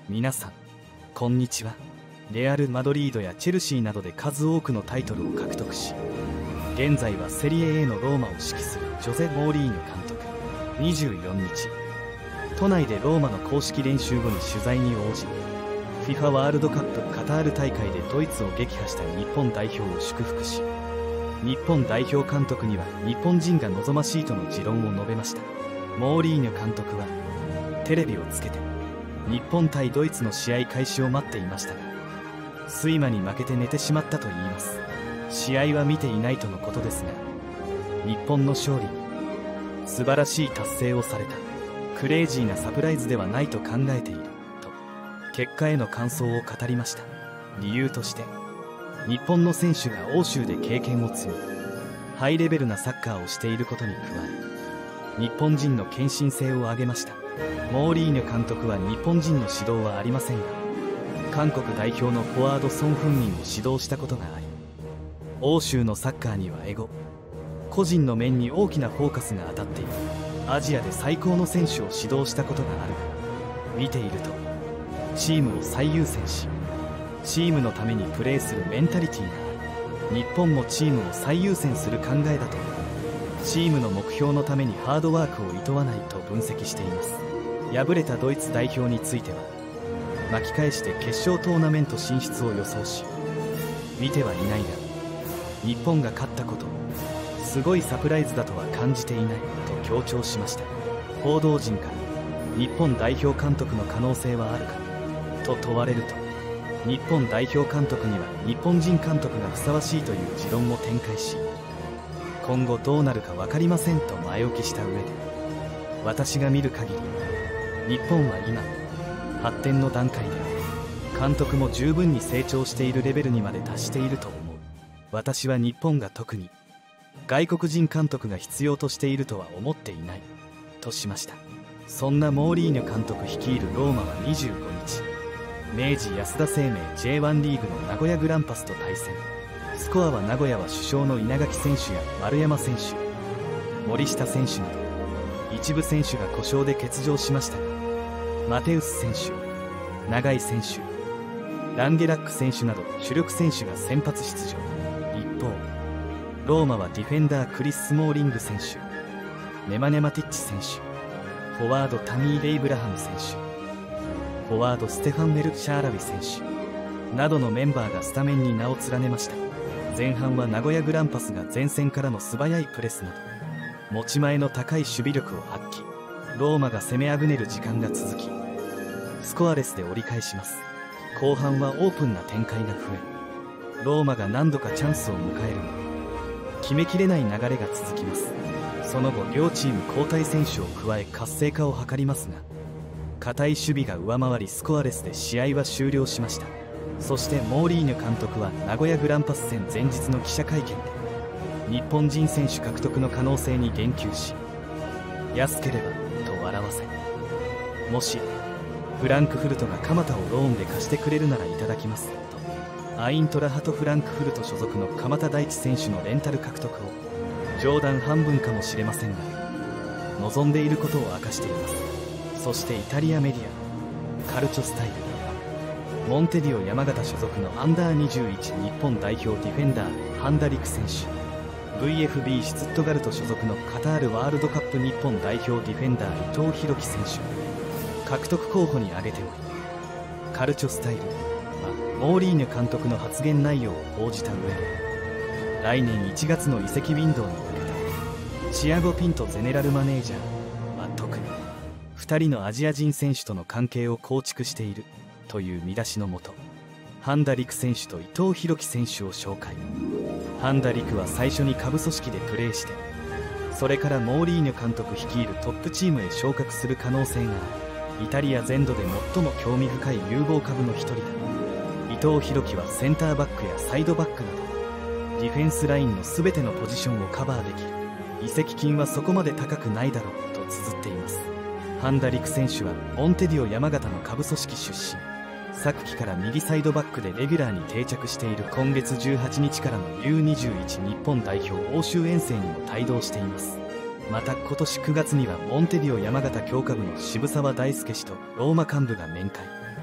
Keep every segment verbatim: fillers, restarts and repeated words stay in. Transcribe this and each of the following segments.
皆さんこんにちは。レアル・マドリードやチェルシーなどで数多くのタイトルを獲得し、現在はセリエ A のローマを指揮するジョゼ・モーリーニョ監督。にじゅうよっか都内でローマの公式練習後に取材に応じ、 フィファ ワールドカップカタール大会でドイツを撃破した日本代表を祝福し、日本代表監督には日本人が望ましいとの持論を述べました。モーリーニョ監督はテレビをつけて日本対ドイツの試合開始を待っていましたが、睡魔に負けて寝てしまったといいます。試合は見ていないとのことですが、日本の勝利に素晴らしい達成をされた、クレイジーなサプライズではないと考えていると結果への感想を語りました。理由として、日本の選手が欧州で経験を積み、ハイレベルなサッカーをしていることに加え、日本人の献身性を挙げました。モーリーニョ監督は日本人の指導はありませんが、韓国代表のフォワードソン・フンミンを指導したことがあり、欧州のサッカーにはエゴ、個人の面に大きなフォーカスが当たっている。アジアで最高の選手を指導したことがあるが、見ているとチームを最優先し、チームのためにプレーするメンタリティーがある。日本もチームを最優先する考えだと思う。チームの目標のためにハードワークを厭わないと分析しています。敗れたドイツ代表については、巻き返して決勝トーナメント進出を予想し、見てはいないが日本が勝ったことをすごいサプライズだとは感じていないと強調しました。報道陣から日本代表監督の可能性はあるかと問われると、日本代表監督には日本人監督がふさわしいという持論を展開し、今後どうなるか分かりませんと前置きした上で、私が見る限り日本は今発展の段階で、監督も十分に成長しているレベルにまで達していると思う。私は日本が特に外国人監督が必要としているとは思っていないとしました。そんなモーリーニョ監督率いるローマはにじゅうごにち、明治安田生命 ジェイワン リーグの名古屋グランパスと対戦。スコアは名古屋は主将の稲垣選手や丸山選手、森下選手など一部選手が故障で欠場しましたが、マテウス選手、永井選手、ランゲラック選手など主力選手が先発出場。一方、ローマはディフェンダークリス・スモーリング選手、ネマネマティッチ選手、フォワードタミー・レイブラハム選手、フォワードステファン・メルシャーラビ選手などのメンバーがスタメンに名を連ねました。前半は名古屋グランパスが前線からの素早いプレスなど持ち前の高い守備力を発揮。ローマが攻めあぐねる時間が続き、スコアレスで折り返します。後半はオープンな展開が増え、ローマが何度かチャンスを迎えるも決めきれない流れが続きます。その後両チーム交代選手を加え活性化を図りますが、堅い守備が上回りスコアレスで試合は終了しました。そしてモーリーニョ監督は名古屋グランパス戦前日の記者会見で、日本人選手獲得の可能性に言及し、安ければと笑わせ、もしフランクフルトが蒲田をローンで貸してくれるならいただきますと、アイントラハトフランクフルト所属の鎌田大地選手のレンタル獲得を冗談半分かもしれませんが望んでいることを明かしています。そしてイタリアメディアカルチョスタイル、モンテディオ山形所属のアンダーにじゅういち日本代表ディフェンダーハンダリク選手、 ブイエフビー シュツットガルト所属のカタールワールドカップ日本代表ディフェンダー伊藤洋樹選手獲得候補に挙げており、カルチョスタイルはモーリーニョ監督の発言内容を報じた上で、来年いちがつの移籍ウィンドウに向けてチアゴ・ピントゼネラルマネージャーは特にふたりのアジア人選手との関係を構築しているという見出しのもと、ハンダリク選手と伊藤洋樹選手を紹介。ハンダリクは最初に下部組織でプレーして、それからモーリーニョ監督率いるトップチームへ昇格する可能性がある。イタリア全土で最も興味深い有望株の一人だ。伊藤洋樹はセンターバックやサイドバックなどディフェンスラインの全てのポジションをカバーできる。移籍金はそこまで高くないだろうと綴っています。ハンダリク選手はモンテディオ山形の下部組織出身。昨季から右サイドバックでレギュラーに定着している。今月じゅうはちにちからの ユーにじゅういち 日本代表欧州遠征にも帯同しています。また今年くがつにはモンテディオ山形強化部の渋沢大輔氏とローマ幹部が面会。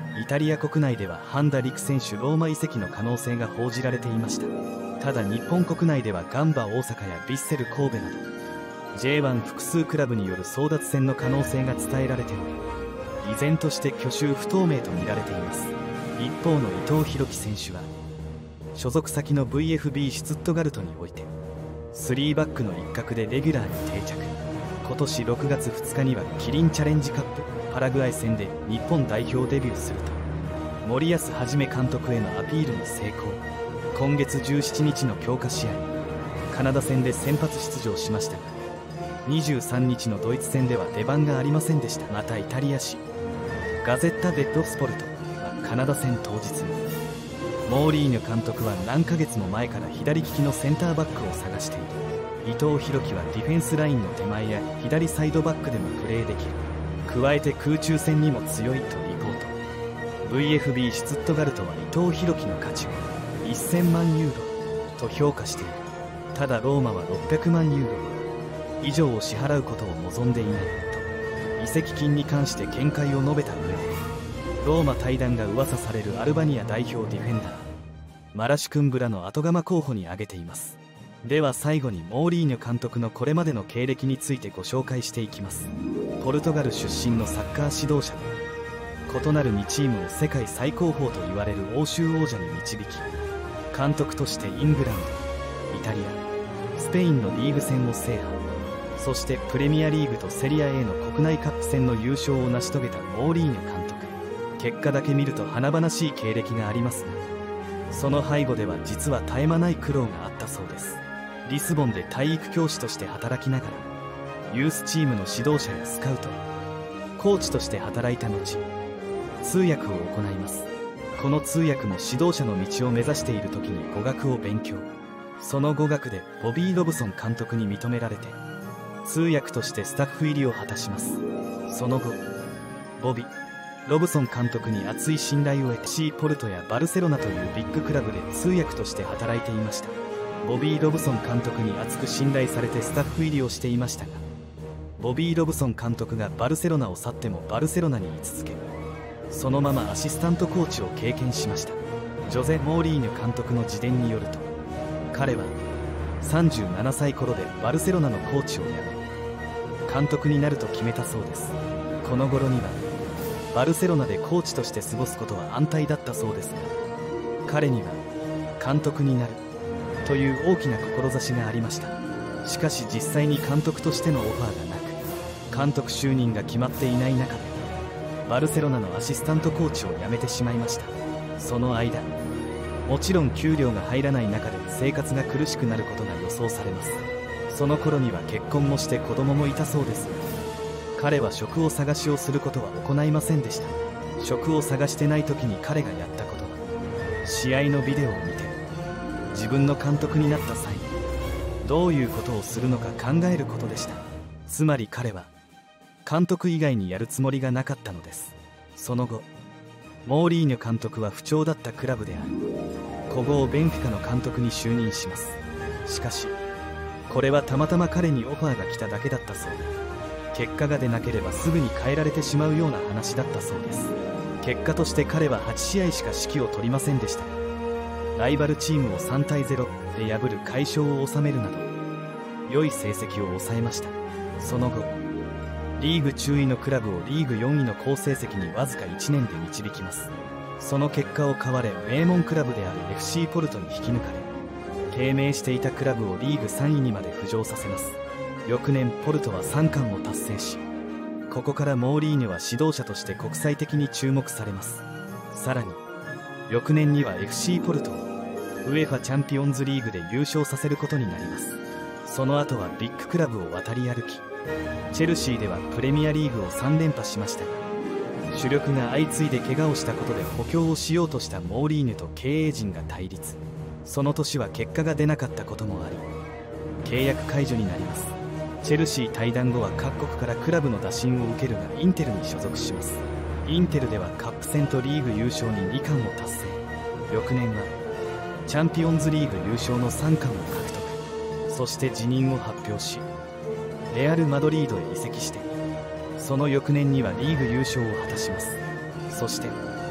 イタリア国内では半田陸選手ローマ移籍の可能性が報じられていました。ただ日本国内ではガンバ大阪やヴィッセル神戸など ジェイワン 複数クラブによる争奪戦の可能性が伝えられており、依然として去就不透明と見られています。一方の伊藤洋輝選手は所属先の ブイエフビー シュツットガルトにおいてスリーバックの一角でレギュラーに定着。今年ろくがつふつかにはキリンチャレンジカップパラグアイ戦で日本代表デビューすると森保一監督へのアピールに成功。今月じゅうしちにちの強化試合カナダ戦で先発出場しましたが、にじゅうさんにちのドイツ戦では出番がありませんでした。またイタリア紙ガゼッタ・デッロ・スポルトはカナダ戦当日にモーリーニョ監督は何ヶ月も前から左利きのセンターバックを探している。伊藤洋輝はディフェンスラインの手前や左サイドバックでもプレーできる。加えて空中戦にも強いとリポート。 ブイエフビー シュツットガルトは伊藤洋輝の価値をせんまんユーロと評価している。ただローマはろっぴゃくまんユーロ以上を支払うことを望んでいないと移籍金に関して見解を述べた上で、ローマ退団が噂されるアルバニア代表ディフェンダーマラシュクンブラの後釜候補に挙げています。では最後にモーリーニョ監督のこれまでの経歴についてご紹介していきます。ポルトガル出身のサッカー指導者で、異なるにチームを世界最高峰と言われる欧州王者に導き、監督としてイングランド、イタリア、スペインのリーグ戦を制覇、そしてプレミアリーグとセリア A の国内カップ戦の優勝を成し遂げたモーリーニョ監督。結果だけ見ると華々しい経歴がありますが、その背後では実は絶え間ない苦労があったそうです。リスボンで体育教師として働きながらユースチームの指導者やスカウト、コーチとして働いた後、通訳を行います。この通訳も指導者の道を目指している時に語学を勉強。その語学でボビー・ロブソン監督に認められて通訳としてスタッフ入りを果たします。その後ボビ・ロブソン監督に厚い信頼を得て シー ポルトやバルセロナというビッグクラブで通訳として働いていました。ボビー・ロブソン監督に厚く信頼されてスタッフ入りをしていましたが、ボビー・ロブソン監督がバルセロナを去ってもバルセロナに居続け、そのままアシスタントコーチを経験しました。ジョゼ・モーリーニョ監督の自伝によると、彼はさんじゅうななさい頃でバルセロナのコーチを辞め監督になると決めたそうです。この頃にはバルセロナでコーチとして過ごすことは安泰だったそうですが、彼には監督になるという大きな志がありました。しかし実際に監督としてのオファーがなく、監督就任が決まっていない中でバルセロナのアシスタントコーチを辞めてしまいました。その間もちろん給料が入らない中で生活が苦しくなることが予想されます。その頃には結婚もして子供もいたそうですが、彼は職を探しをすることは行いませんでした。職を探してない時に彼がやったことは、試合のビデオを見て自分の監督になった際にどういうことをするのか考えることでした。つまり彼は監督以外にやるつもりがなかったのです。その後モーリーニョ監督は不調だったクラブである古豪ベンフィカの監督に就任します。しかしこれはたまたま彼にオファーが来ただけだったそうで、結果が出なければすぐに変えられてしまうような話だったそうです。結果として彼ははちしあいしか指揮を取りませんでしたが、ライバルチームをさんたいゼロで破る快勝を収めるなど良い成績を収えました。その後リーグ中位のクラブをリーグよんいの好成績にわずかいちねんで導きます。その結果を買われ名門クラブである エフシー ポルトに引き抜かれ、低迷していたクラブをリーグさんいにまで浮上させます。翌年ポルトはさんかんを達成し、ここからモーリーニョは指導者として国際的に注目されます。さらに翌年には エフシー ポルトをウエファチャンピオンズリーグで優勝させることになります。その後はビッグクラブを渡り歩き、チェルシーではプレミアリーグをさんれんぱしましたが、主力が相次いで怪我をしたことで補強をしようとしたモーリーニョと経営陣が対立。その年は結果が出なかったこともあり契約解除になります。チェルシー退団後は各国からクラブの打診を受けるがインテルに所属します。インテルではカップ戦とリーグ優勝ににかんを達成。翌年はチャンピオンズリーグ優勝のさんかんを獲得。そして辞任を発表しレアル・マドリードへ移籍して、その翌年にはリーグ優勝を果たします。そして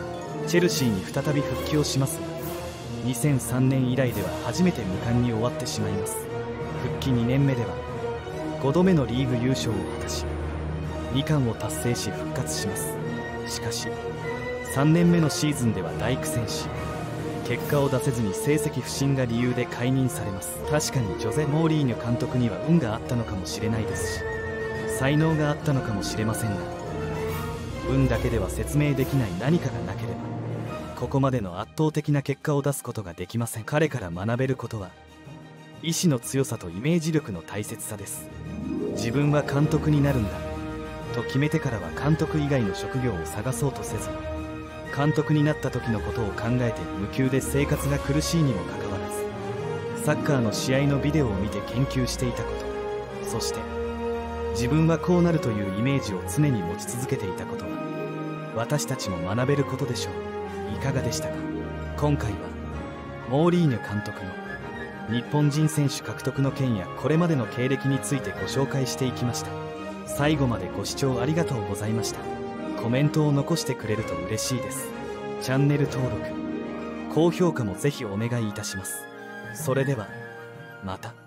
チェルシーに再び復帰をしますが、にせんさんねん以来では初めて無冠に終わってしまいます。復帰にねんめではごどめのリーグ優勝を果たし、に冠を達成し復活します。しかしさんねんめのシーズンでは大苦戦し、結果を出せずに成績不振が理由で解任されます。確かにジョゼ・モーリーニョ監督には運があったのかもしれないですし、才能があったのかもしれませんが、運だけでは説明できない何かがなければここまでの圧倒的な結果を出すことができません。彼から学べることは意志の強さとイメージ力の大切さです。自分は監督になるんだと決めてからは監督以外の職業を探そうとせず、監督になった時のことを考えて無給で生活が苦しいにもかかわらず、サッカーの試合のビデオを見て研究していたこと、そして自分はこうなるというイメージを常に持ち続けていたことは、私たちも学べることでしょう。いかがでしたか。今回はモーリーニョ監督の日本人選手獲得の件やこれまでの経歴についてご紹介していきました。最後までご視聴ありがとうございました。コメントを残してくれると嬉しいです。チャンネル登録、高評価もぜひお願いいたします。それではまた。